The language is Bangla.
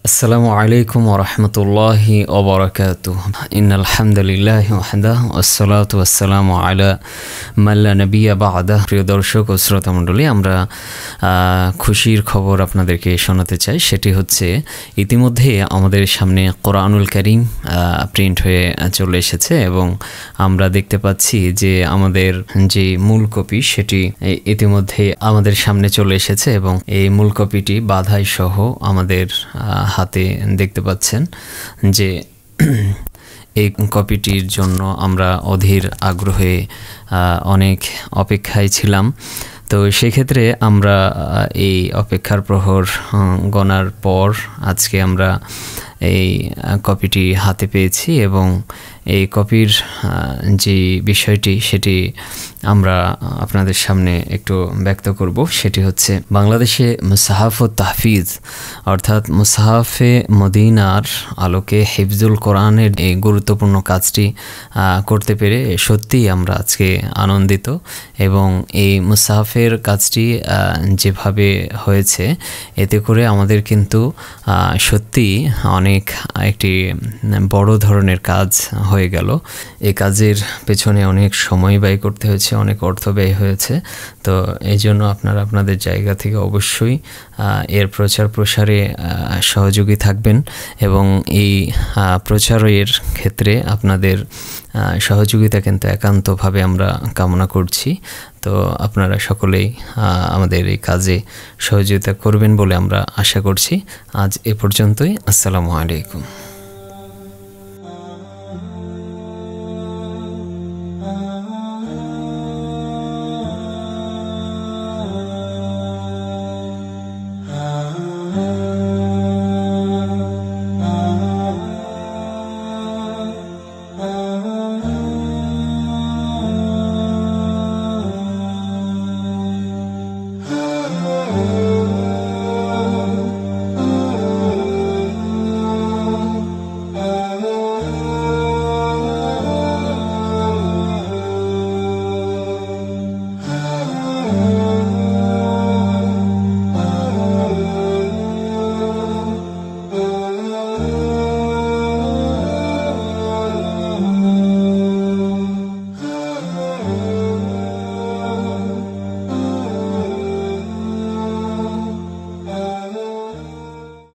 আসসালামু আলাইকুম ওয়া রাহমাতুল্লাহি ওয়া বারাকাতুহু। ইন্নাল হামদুলিল্লাহি ওয়াহদাহু ওয়াসসালাতু ওয়াসসালামু আলা মান লা নাবিয়্যা বা'দাহু। প্রিয় দর্শক ও শ্রোতা মণ্ডলী, আমরা খুশির খবর আপনাদেরকে শোনাতে চাই। সেটি হচ্ছে ইতিমধ্যে আমাদের সামনে কোরআনুল কারীম প্রিন্ট হয়ে চলে এসেছে এবং আমরা দেখতে পাচ্ছি যে আমাদের যে মূল কপি সেটি ইতিমধ্যে আমাদের সামনে চলে এসেছে এবং এই মূল কপিটি বাঁধাই সহ আমাদের হাতে দেখতে পাচ্ছেন যে এই কপিটির জন্য আমরা অধীর আগ্রহে অনেক অপেক্ষায় ছিলাম। তো সেক্ষেত্রে আমরা এই অপেক্ষার প্রহর গণার পর আজকে আমরা এই কপিটি হাতে পেয়েছি এবং এই কপির যে বিষয়টি সেটি আমরা আপনাদের সামনে একটু ব্যক্ত করব। সেটি হচ্ছে বাংলাদেশে মুসাহাফ ও তাহফিজ অর্থাৎ মুসাহাফে মদিনার আলোকে হিফজুল কোরআনের এই গুরুত্বপূর্ণ কাজটি করতে পেরে সত্যিই আমরা আজকে আনন্দিত এবং এই মুসাহাফের কাজটি যেভাবে হয়েছে এতে করে আমাদের কিন্তু সত্যি অনেক একটি বড় ধরনের কাজ হয়ে গেল। এই কাজের পেছনে অনেক সময় ব্যয় করতে হয়েছে, অনেক অর্থ ব্যয় হয়েছে। তো এই জন্য আপনারা আপনাদের জায়গা থেকে অবশ্যই এর প্রচার প্রসারে সহযোগী থাকবেন এবং এই প্রচারের ক্ষেত্রে আপনাদের সহযোগিতা কিন্তু একান্তভাবে আমরা কামনা করছি। তো আপনারা সকলেই আমাদের এই কাজে সহযোগিতা করবেন বলে আমরা আশা করছি। আজ এ পর্যন্তই। আসসালামু আলাইকুম।